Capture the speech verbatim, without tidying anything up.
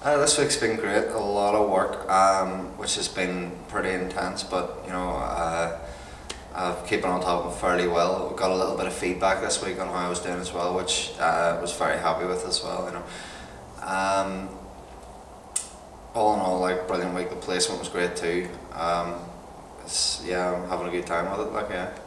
Uh, this week's been great. A lot of work, um, which has been pretty intense, but you know, uh, I've keeping on top of it fairly well. We got a little bit of feedback this week on how I was doing as well, which uh, I was very happy with as well. You know, um, all in all, like brilliant week. The placement was great too. Um, it's, yeah, I'm having a good time with it. Like yeah.